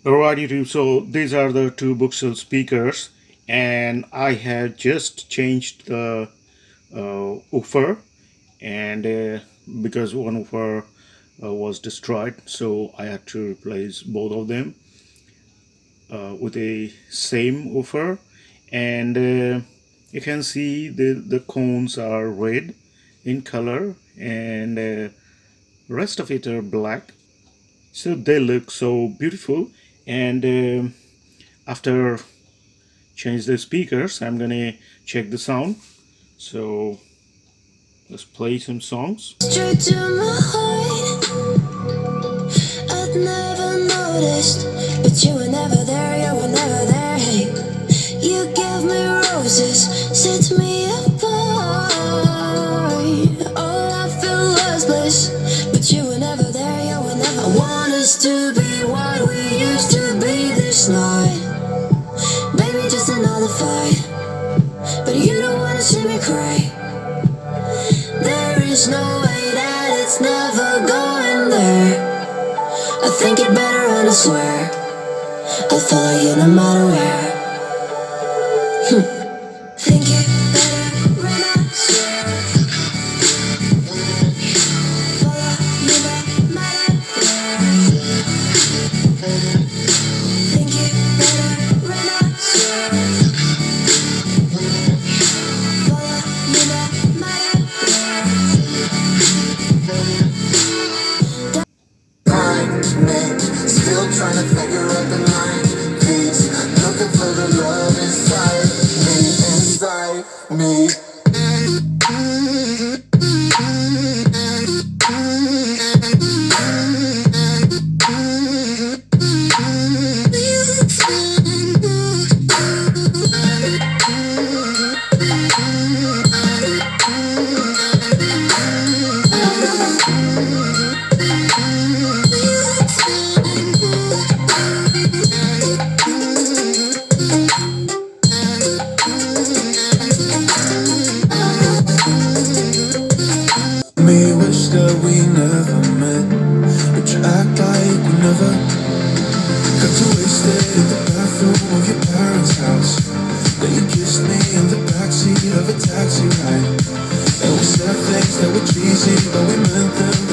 Alright YouTube, so these are the two Bookshelf speakers, and I have just changed the woofer, and because one woofer was destroyed, so I had to replace both of them with a same woofer. And you can see the cones are red in color, and rest of it are black, so they look so beautiful. And after change the speakers, I'm gonna check the sound. So let's play some songs. Straight to my heart. I'd never noticed, but you were never there, you were never there. Hey, you gave me roses, set me apart. All I feel was bliss, but you were never there, you were never there. I want us to be what we used to be this night. Maybe just another fight, but you don't wanna see me cry. There is no way that it's never going there. I think it better and I swear I'll follow you no matter where. Think it better and I swear follow you no matter where. Think it better and I swear follow you no matter where. Still trying to figure out the line. Please, looking for the love inside me. Me wish that we never met, but you act like we never got too wasted in the bathroom of your parents' house. Then you kissed me in the backseat of a taxi ride, and we said things that were cheesy, but we meant them.